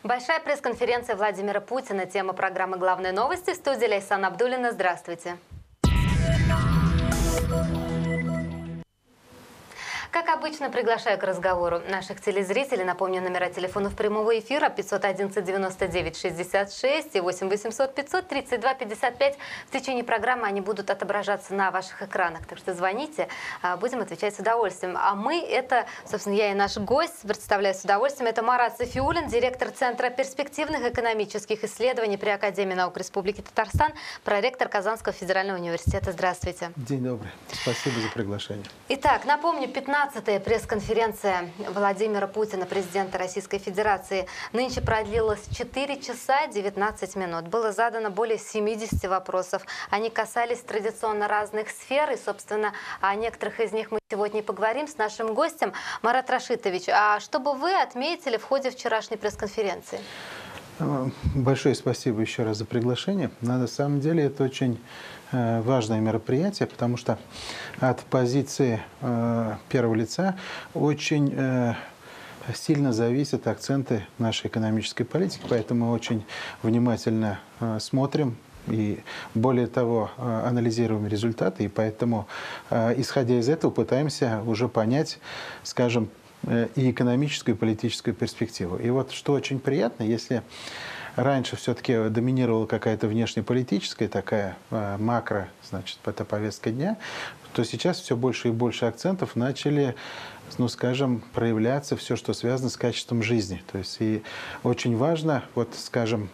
Большая пресс-конференция Владимира Путина. Тема программы «Главные новости». В студии Лейсан Абдуллина. Здравствуйте. Как обычно, приглашаю к разговору наших телезрителей. Напомню, номера телефонов прямого эфира 511 99 66 и 8 800 532 55. В течение программы они будут отображаться на ваших экранах. Так что звоните, будем отвечать с удовольствием. А мы, это, собственно, я и наш гость, представляю с удовольствием, это Марат Сафиуллин, директор Центра перспективных экономических исследований при Академии наук Республики Татарстан, проректор Казанского федерального университета. Здравствуйте. День добрый. Спасибо за приглашение. Итак, напомню, 15-я пресс-конференция Владимира Путина, президента Российской Федерации, нынче продлилась 4 часа 19 минут. Было задано более 70 вопросов. Они касались традиционно разных сфер, и, собственно, о некоторых из них мы сегодня и поговорим с нашим гостем. Марат Рашитович, а что бы вы отметили в ходе вчерашней пресс-конференции? Большое спасибо еще раз за приглашение. На самом деле это очень важное мероприятие, потому что от позиции первого лица очень сильно зависят акценты нашей экономической политики, поэтому мы очень внимательно смотрим и, более того, анализируем результаты, и поэтому, исходя из этого, пытаемся уже понять, скажем, и экономическую, и политическую перспективу. И вот что очень приятно, если раньше все-таки доминировала какая-то внешнеполитическая такая макро, значит, эта повестка дня, то сейчас все больше и больше акцентов начали, ну, скажем, проявляться все, что связано с качеством жизни. То есть и очень важно, вот, скажем,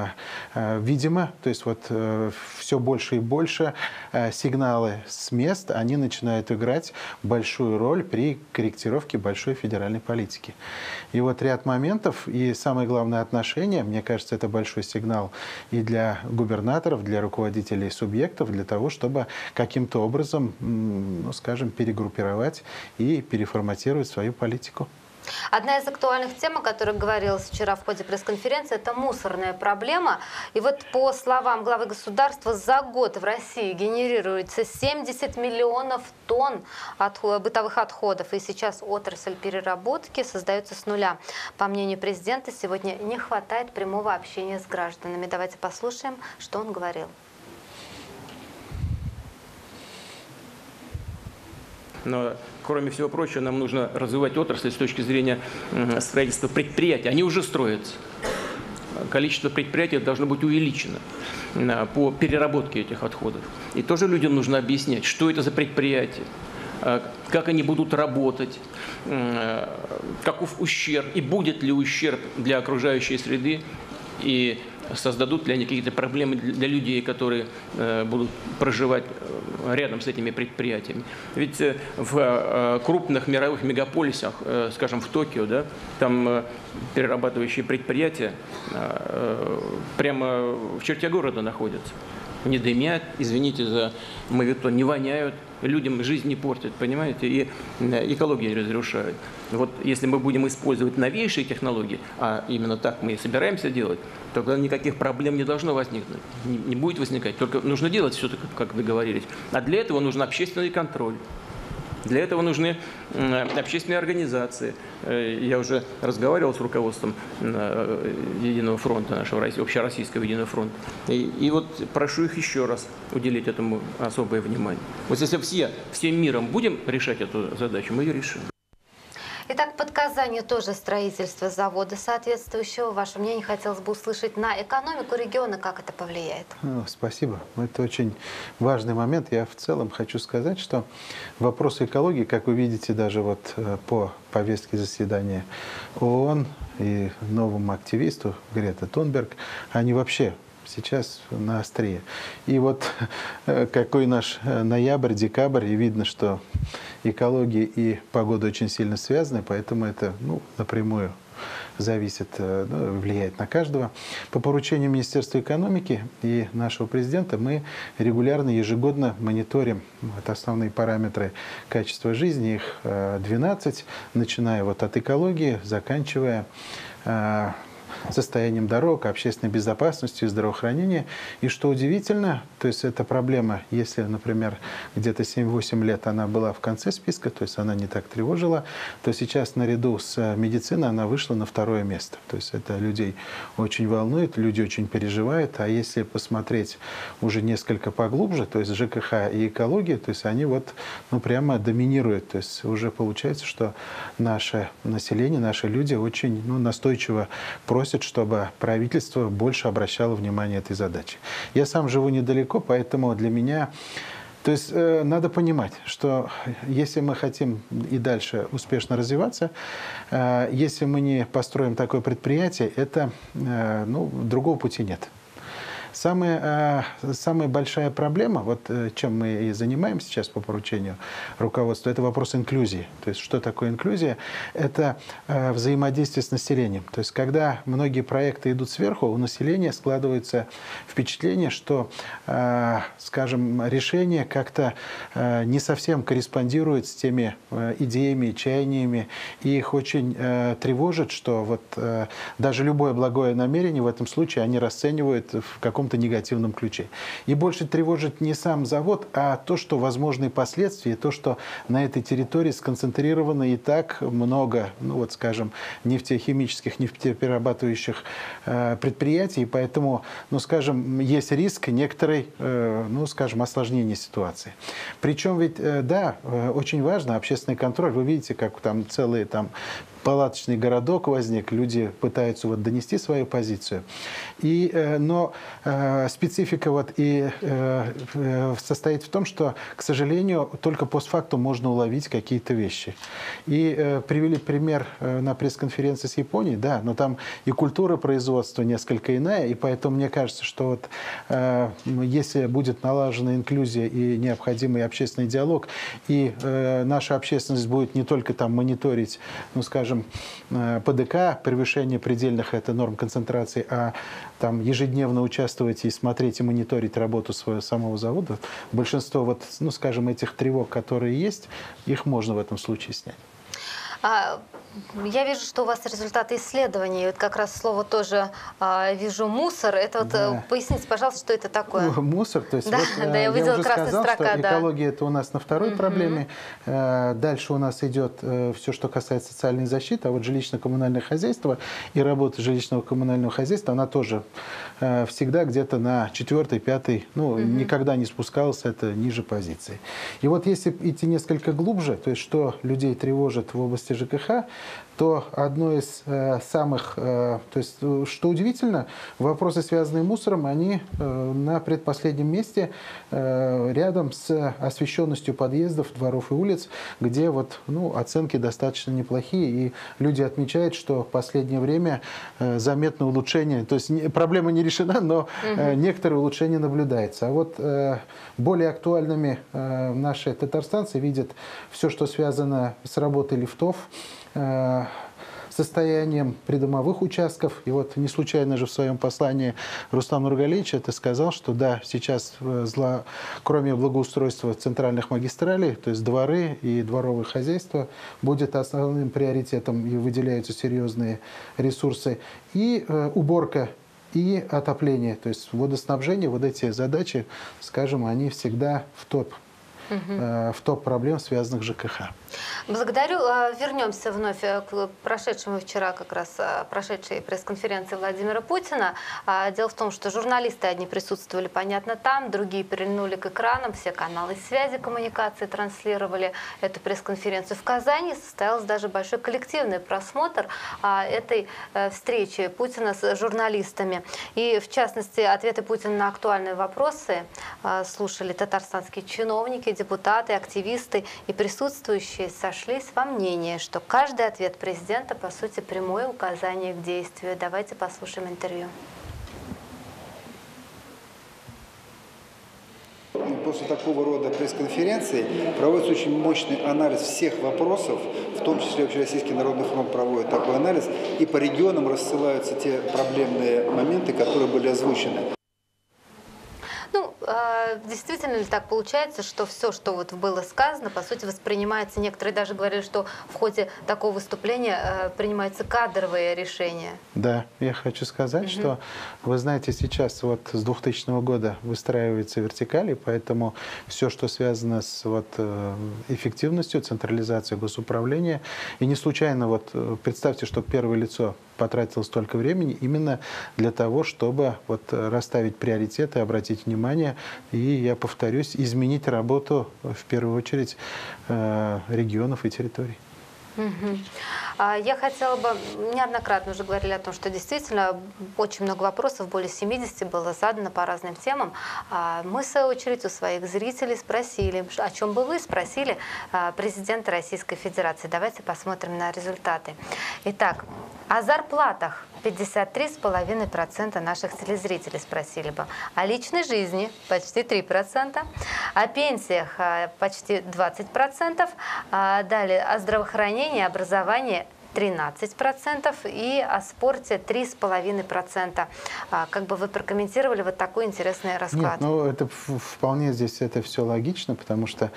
видимо, то есть вот все больше и больше сигналы с мест, они начинают играть большую роль при корректировке большой федеральной политики. И вот ряд моментов, и самое главное отношение, мне кажется, это большой сигнал и для губернаторов, для руководителей субъектов, для того, чтобы каким-то образом, ну, скажем, перегруппировать и переформатировать свою политику. Одна из актуальных тем, о которой говорилось вчера в ходе пресс-конференции, это мусорная проблема. И вот по словам главы государства, за год в России генерируется 70 миллионов тонн бытовых отходов. И сейчас отрасль переработки создается с нуля. По мнению президента, сегодня не хватает прямого общения с гражданами. Давайте послушаем, что он говорил. Но, кроме всего прочего, нам нужно развивать отрасль с точки зрения строительства предприятий. Они уже строятся. Количество предприятий должно быть увеличено по переработке этих отходов. И тоже людям нужно объяснять, что это за предприятия, как они будут работать, каков ущерб, и будет ли ущерб для окружающей среды, и создадут ли они какие-то проблемы для людей, которые будут проживать рядом с этими предприятиями. Ведь в крупных мировых мегаполисах, скажем, в Токио, да, там перерабатывающие предприятия прямо в черте города находятся. Не дымят, извините за моветон, не воняют, людям жизнь не портят, понимаете, и экологию разрушают. Вот если мы будем использовать новейшие технологии, а именно так мы и собираемся делать, тогда никаких проблем не должно возникнуть, не будет возникать. Только нужно делать все, как вы говорили. А для этого нужен общественный контроль. Для этого нужны общественные организации. Я уже разговаривал с руководством Единого фронта, нашего общероссийского Единого фронта. И вот прошу их еще раз уделить этому особое внимание. Вот если всем миром будем решать эту задачу, мы ее решим. Итак, под Казанью тоже строительство завода соответствующего. Ваше мнение хотелось бы услышать на экономику региона, как это повлияет? Спасибо. Это очень важный момент. Я в целом хочу сказать, что вопросы экологии, как вы видите, даже вот по повестке заседания ООН и новому активисту Грета Тунберг, они вообще сейчас на острие. И вот какой наш ноябрь, декабрь, и видно, что экология и погода очень сильно связаны, поэтому это напрямую зависит, влияет на каждого. По поручению Министерства экономики и нашего президента мы регулярно, ежегодно мониторим основные параметры качества жизни, их 12, начиная вот от экологии, заканчивая состоянием дорог, общественной безопасностью и здравоохранением. И что удивительно, то есть эта проблема, если, например, где-то 7-8 лет она была в конце списка, то есть она не так тревожила, то сейчас наряду с медициной она вышла на второе место. То есть это людей очень волнует, люди очень переживают. А если посмотреть уже несколько поглубже, то есть ЖКХ и экология, то есть они вот, ну, прямо доминируют. То есть уже получается, что наше население, наши люди очень, ну, настойчиво просят, чтобы правительство больше обращало внимание этой задаче. Я сам живу недалеко, поэтому для меня... То есть надо понимать, что если мы хотим и дальше успешно развиваться, если мы не построим такое предприятие, это, ну, другого пути нет. Самая большая проблема, вот чем мы и занимаемся сейчас по поручению руководства, это вопрос инклюзии. То есть что такое инклюзия? Это взаимодействие с населением. То есть когда многие проекты идут сверху, у населения складывается впечатление, что, скажем, решение как-то не совсем корреспондирует с теми идеями, чаяниями, и их очень тревожит, что вот даже любое благое намерение в этом случае они расценивают в каком-то негативном ключе. И больше тревожит не сам завод, а то, что возможные последствия, то, что на этой территории сконцентрировано и так много, ну вот скажем, нефтехимических, нефтеперерабатывающих предприятий, и поэтому, ну скажем, есть риск некоторой, ну скажем, осложнения ситуации. Причем ведь, да, очень важно общественный контроль. Вы видите, как там целые там палаточный городок возник, люди пытаются вот донести свою позицию. Но специфика вот и состоит в том, что, к сожалению, только постфактум можно уловить какие-то вещи. И привели пример на пресс-конференции с Японией, да, но там и культура производства несколько иная, и поэтому мне кажется, что вот если будет налажена инклюзия и необходимый общественный диалог, и наша общественность будет не только там мониторить, ну, скажем, ПДК, превышение предельных это норм концентрации, а там ежедневно участвовать и смотреть и мониторить работу своего самого завода, большинство вот, ну, скажем, этих тревог, которые есть, их можно в этом случае снять. Я вижу, что у вас результаты исследований. Вот как раз слово тоже вижу мусор. Это вот, да. Поясните, пожалуйста, что это такое? Мусор, то есть да, вот, да, я увидела красная сказал, строка, что экология это у нас на второй проблеме. Дальше у нас идет все, что касается социальной защиты, а вот жилищно-коммунальное хозяйство и работа жилищного коммунального хозяйства, она тоже всегда где-то на 4-й, 5-й, ну, никогда не спускалась, это ниже позиции. И вот если идти несколько глубже, то есть что людей тревожит в области ЖКХ, то одно из самых, то есть, что удивительно, вопросы, связанные с мусором, они на предпоследнем месте рядом с освещенностью подъездов, дворов и улиц, где вот, ну, оценки достаточно неплохие, и люди отмечают, что в последнее время заметное улучшение, то есть проблема не решена, но некоторые улучшения наблюдаются. А вот более актуальными наши татарстанцы видят все, что связано с работой лифтов, состоянием придомовых участков. И вот не случайно же в своем послании Рустам Нургалиевич это сказал, что да, сейчас кроме благоустройства центральных магистралей, то есть дворы и дворовые хозяйства, будет основным приоритетом и выделяются серьезные ресурсы. И уборка и отопление, то есть водоснабжение, вот эти задачи, скажем, они всегда в топ проблем, связанных с ЖКХ. Благодарю. Вернемся вновь к прошедшему вчера как раз прошедшей пресс-конференции Владимира Путина. Дело в том, что журналисты одни присутствовали, понятно, там, другие прильнули к экранам, все каналы связи, коммуникации транслировали эту пресс-конференцию. В Казани состоялся даже большой коллективный просмотр этой встречи Путина с журналистами. И, в частности, ответы Путина на актуальные вопросы слушали татарстанские чиновники, депутаты, активисты и присутствующие сошлись во мнении, что каждый ответ президента, по сути, прямое указание к действию. Давайте послушаем интервью. После такого рода пресс-конференции проводится очень мощный анализ всех вопросов, в том числе Общероссийский народный фронт проводит такой анализ, и по регионам рассылаются те проблемные моменты, которые были озвучены. Ну, действительно ли так получается, что все, что вот было сказано, по сути, воспринимается, некоторые даже говорили, что в ходе такого выступления принимаются кадровые решения? Да, я хочу сказать, что, вы знаете, сейчас вот с 2000 года выстраивается вертикаль, и поэтому все, что связано с эффективностью, централизацией госуправления, и не случайно, вот представьте, что первое лицо потратил столько времени именно для того, чтобы расставить приоритеты, обратить внимание и, я повторюсь, изменить работу в первую очередь регионов и территорий. Я хотела бы, неоднократно уже говорили о том, что действительно очень много вопросов, более 70 было задано по разным темам. Мы, в свою очередь, у своих зрителей спросили, о чем бы вы спросили президента Российской Федерации. Давайте посмотрим на результаты. Итак, о зарплатах 53,5% наших телезрителей спросили бы. О личной жизни почти 3%. О пенсиях почти 20%. Далее о здравоохранении, образовании 13% и о спорте 3,5%. Как бы вы прокомментировали вот такой интересный расклад? Нет, ну это вполне здесь это все логично, потому что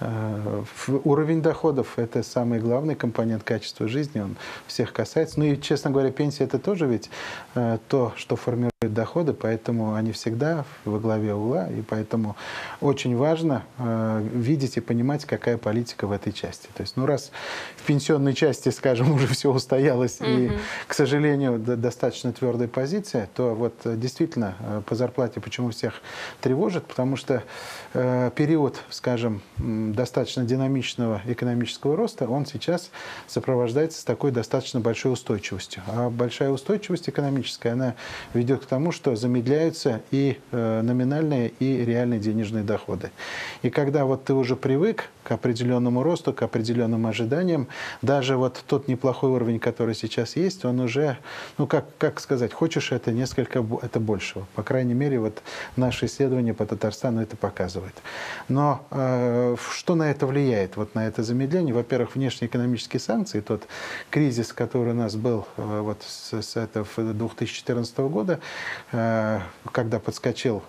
уровень доходов – это самый главный компонент качества жизни, он всех касается. Ну и, честно говоря, пенсия – это тоже ведь то, что формирует доходы, поэтому они всегда во главе угла, и поэтому очень важно видеть и понимать, какая политика в этой части. То есть, ну раз в пенсионной части, скажем, уже все устоялось, и, к сожалению, достаточно твердая позиция, то вот действительно по зарплате почему всех тревожит, потому что период, скажем, достаточно динамичного экономического роста, он сейчас сопровождается с такой достаточно большой устойчивостью. А большая устойчивость экономическая, она ведет к тому, что замедляются и номинальные, и реальные денежные доходы. И когда вот ты уже привык к определенному росту, к определенным ожиданиям, даже вот тот неплохой уровень, который сейчас есть, он уже, ну как сказать, хочешь это несколько это большего. По крайней мере, вот наши исследования по Татарстану это показывают. Но что на это влияет, вот на это замедление? Во-первых, внешнеэкономические санкции, тот кризис, который у нас был вот с этого 2014 года, когда подскочил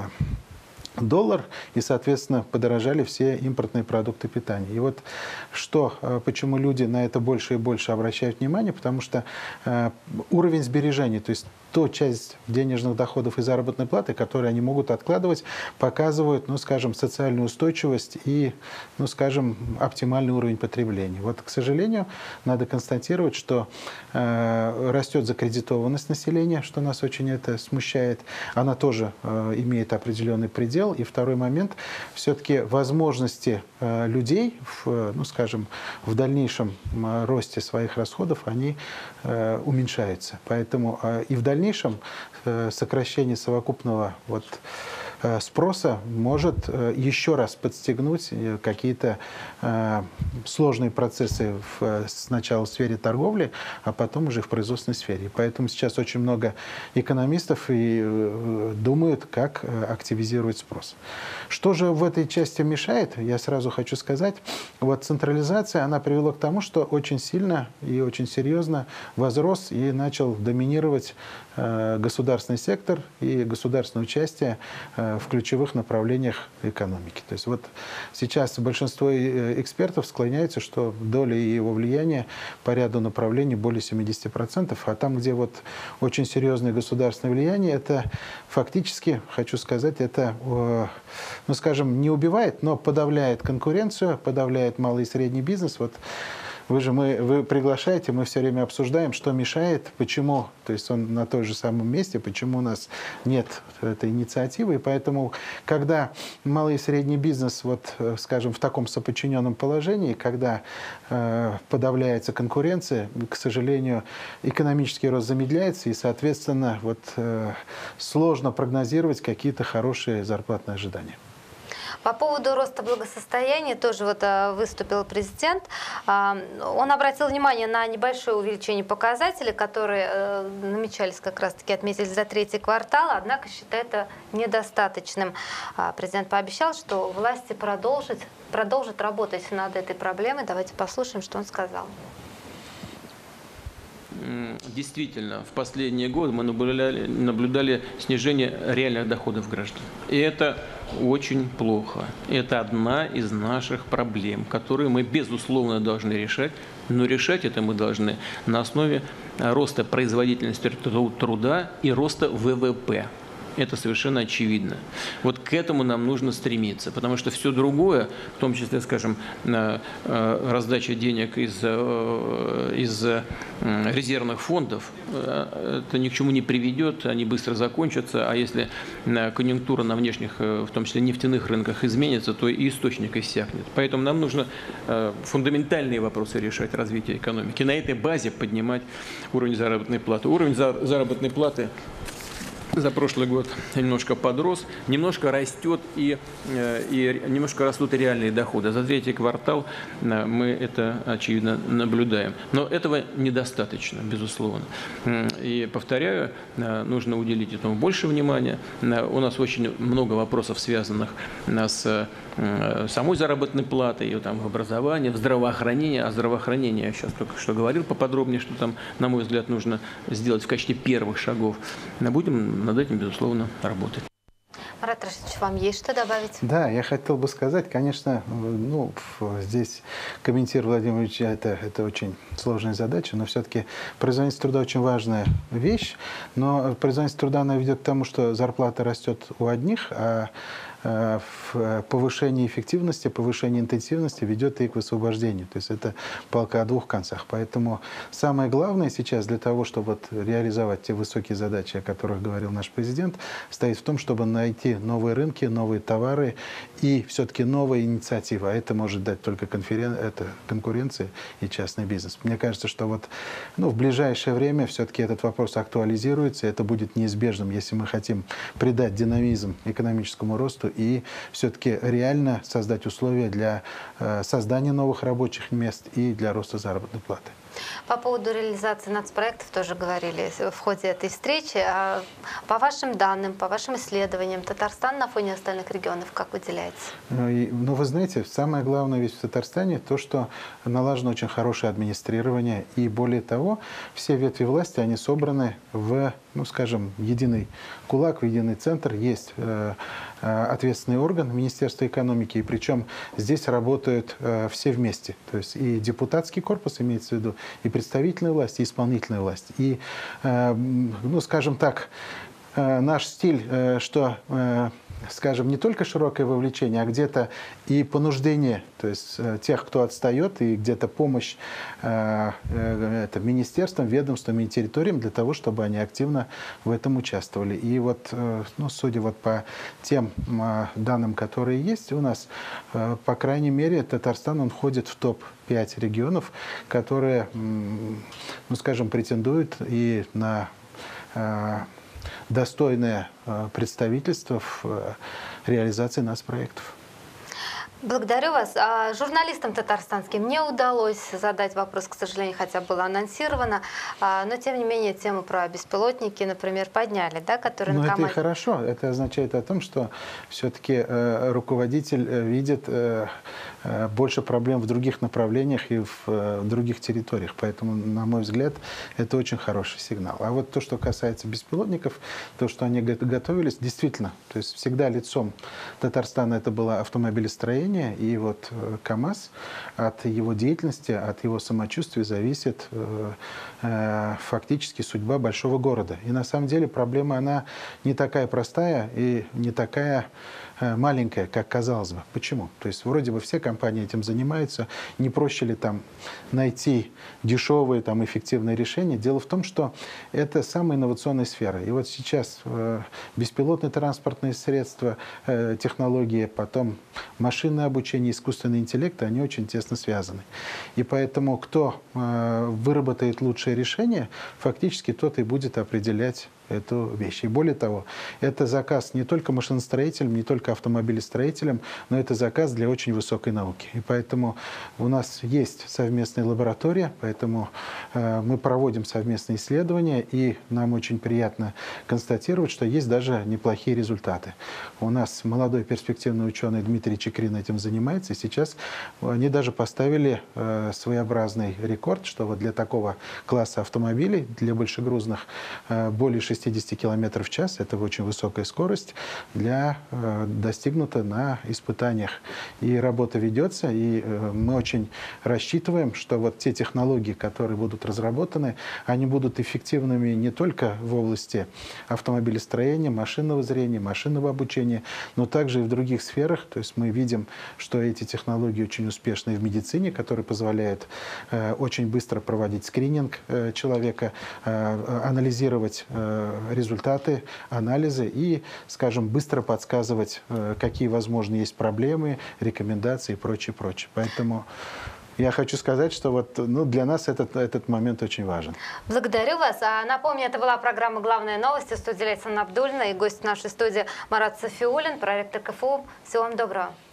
доллар, и, соответственно, подорожали все импортные продукты питания. И вот почему люди на это больше и больше обращают внимание, потому что уровень сбережений, то есть ту часть денежных доходов и заработной платы, которые они могут откладывать, показывают, ну, скажем, социальную устойчивость и, ну, скажем, оптимальный уровень потребления. Вот, к сожалению, надо констатировать, что растет закредитованность населения, что нас очень это смущает. Она тоже имеет определенный предел. И второй момент, все-таки возможности людей, ну, скажем, в дальнейшем росте своих расходов, они уменьшаются. Поэтому и в дальнейшем сокращение совокупного спроса может еще раз подстегнуть какие-то сложные процессы сначала в сфере торговли, а потом уже в производственной сфере. И поэтому сейчас очень много экономистов и думают, как активизировать спрос. Что же в этой части мешает? Я сразу хочу сказать, вот централизация, она привела к тому, что очень сильно и очень серьезно возрос и начал доминировать государственный сектор и государственное участие в ключевых направлениях экономики. То есть вот сейчас большинство экспертов склоняются, что доля его влияния по ряду направлений более 70%, а там, где вот очень серьезное государственное влияние, это фактически, хочу сказать, это, ну скажем, не убивает, но подавляет конкуренцию, подавляет малый и средний бизнес. Вот вы приглашаете, мы все время обсуждаем, что мешает, почему, то есть он на том же самом месте, почему у нас нет этой инициативы. И поэтому, когда малый и средний бизнес, вот, скажем, в таком соподчиненном положении, когда подавляется конкуренция, к сожалению, экономический рост замедляется, и, соответственно, вот, сложно прогнозировать какие-то хорошие зарплатные ожидания. По поводу роста благосостояния тоже вот выступил президент. Он обратил внимание на небольшое увеличение показателей, которые намечались как раз-таки, отметились за третий квартал, однако считает это недостаточным. Президент пообещал, что власти продолжат работать над этой проблемой. Давайте послушаем, что он сказал. действительно в последние годы мы наблюдали снижение реальных доходов граждан. И это очень плохо. Это одна из наших проблем, которые мы, безусловно, должны решать. Но решать это мы должны на основе роста производительности труда и роста ВВП. Это совершенно очевидно. Вот к этому нам нужно стремиться, потому что все другое, в том числе, скажем, раздача денег из резервных фондов, это ни к чему не приведет, они быстро закончатся, а если конъюнктура на внешних, в том числе нефтяных рынках, изменится, то и источник иссякнет. Поэтому нам нужно фундаментальные вопросы решать развития экономики. На этой базе поднимать уровень заработной платы. Уровень заработной платы за прошлый год немножко подрос, немножко растет и немножко растут и реальные доходы. За третий квартал мы это, очевидно, наблюдаем. Но этого недостаточно, безусловно. И, повторяю, нужно уделить этому больше внимания. У нас очень много вопросов, связанных с самой заработной платой, ее там в образовании, в здравоохранении. А здравоохранение, я сейчас только что говорил поподробнее, что там, на мой взгляд, нужно сделать в качестве первых шагов. Будем над этим, безусловно, работать. Марат Рашидович, вам есть что добавить? Да, я хотел бы сказать, конечно, здесь комментировать Владимир Ильич, это очень сложная задача, но все-таки производительность труда очень важная вещь, но производительность труда, она ведет к тому, что зарплата растет у одних, а повышение эффективности, повышение интенсивности ведет и к высвобождению. То есть это палка о двух концах. Поэтому самое главное сейчас для того, чтобы реализовать те высокие задачи, о которых говорил наш президент, стоит в том, чтобы найти новые рынки, новые товары и все-таки новые инициативы. А это может дать только конкуренция и частный бизнес. Мне кажется, что в ближайшее время все-таки этот вопрос актуализируется. Это будет неизбежным, если мы хотим придать динамизм экономическому росту и все-таки реально создать условия для создания новых рабочих мест и для роста заработной платы. По поводу реализации нацпроектов тоже говорили в ходе этой встречи. По вашим данным, по вашим исследованиям, Татарстан на фоне остальных регионов как выделяется? Вы знаете, самое главное ведь в Татарстане то, что налажено очень хорошее администрирование. И более того, все ветви власти, они собраны в, скажем, единый кулак, в единый центр. Есть ответственный орган Министерства экономики, и причем здесь работают все вместе. То есть и депутатский корпус имеется в виду, и представительная власть, и исполнительная власть. И, скажем так, наш стиль, что, скажем, не только широкое вовлечение, а где-то и понуждение, то есть тех, кто отстает, и где-то помощь министерствам, ведомствам и территориям для того, чтобы они активно в этом участвовали. И судя по тем данным, которые есть у нас, по крайней мере, Татарстан, он входит в топ-5 регионов, которые, скажем, претендуют и на достойное представительство в реализации нацпроектов. Благодарю вас. Журналистам татарстанским не удалось задать вопрос, к сожалению, хотя было анонсировано, но тем не менее тему про беспилотники, например, подняли, да, которые на это и хорошо. Это означает о том, что все-таки руководитель видит больше проблем в других направлениях и в других территориях. Поэтому, на мой взгляд, это очень хороший сигнал. А вот то, что касается беспилотников, то, что они готовились, действительно, то есть всегда лицом Татарстана это было автомобилестроение, и КАМАЗ, от его деятельности, от его самочувствия зависит фактически судьба большого города. И на самом деле проблема, она не такая простая и не такая маленькая, как казалось бы. Почему? То есть вроде бы все компании этим занимаются, не проще ли там найти дешевые, эффективные решения? Дело в том, что это самая инновационная сфера. И вот сейчас беспилотные транспортные средства, технологии, потом машинное обучение, искусственный интеллект, они очень тесно связаны. И поэтому кто выработает лучшее решение, фактически тот и будет определять эту вещь. И более того, это заказ не только машиностроителям, не только автомобилестроителям, но это заказ для очень высокой науки. И поэтому у нас есть совместная лаборатория, поэтому мы проводим совместные исследования, и нам очень приятно констатировать, что есть даже неплохие результаты. У нас молодой перспективный ученый Дмитрий Чекрин этим занимается, и сейчас они даже поставили своеобразный рекорд, что вот для такого класса автомобилей, для большегрузных, более 60 км в час, это очень высокая скорость, достигнута на испытаниях. И работа ведется, и мы очень рассчитываем, что вот те технологии, которые будут разработаны, они будут эффективными не только в области автомобилестроения, машинного зрения, машинного обучения, но также и в других сферах. То есть мы видим, что эти технологии очень успешны в медицине, которые позволяют очень быстро проводить скрининг человека, анализировать результаты, анализы и, скажем, быстро подсказывать, какие, возможно, есть проблемы, рекомендации и прочее, прочее. Поэтому я хочу сказать, что вот, для нас этот момент очень важен. Благодарю вас. Напомню, это была программа «Главные новости». В студии Лейсан Абдуллина и гость нашей студии Марат Софиуллин, проректор КФУ. Всего вам доброго.